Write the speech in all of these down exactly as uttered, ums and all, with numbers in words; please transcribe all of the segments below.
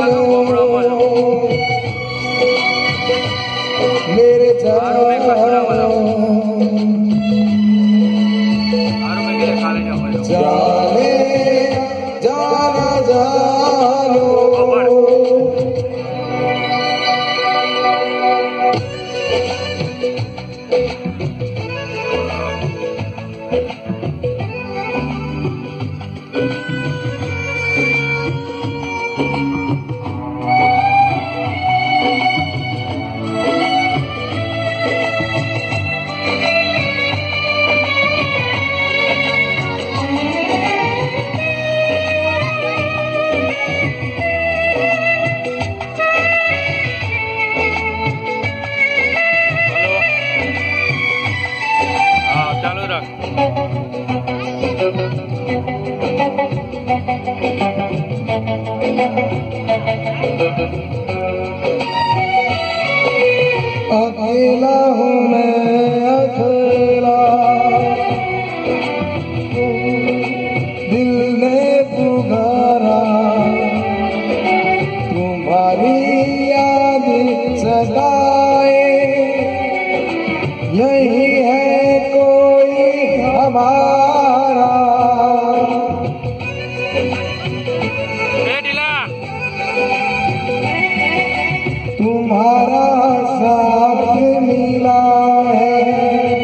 जानो मेरे जानो जाने जाना जानो अकेला हूँ मैं अकेला दिल ने पुकारा तुम्हारी याद सताए यही है कोई हमारा तुम्हारा साथ मिला है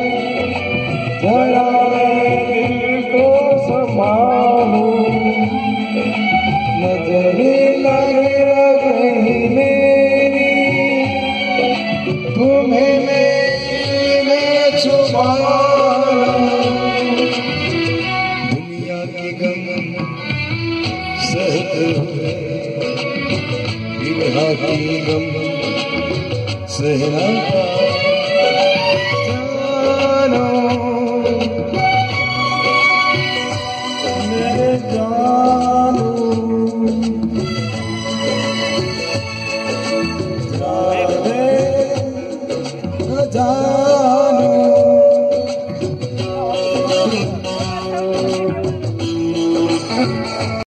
जरा मैं दिल को संभालूं नजरें लगे रही मेरी तुम्हें मैं छुपा दुनिया के गम सहते हुए बिरहा की गम सहना जानो मेरे जानो जाने जानो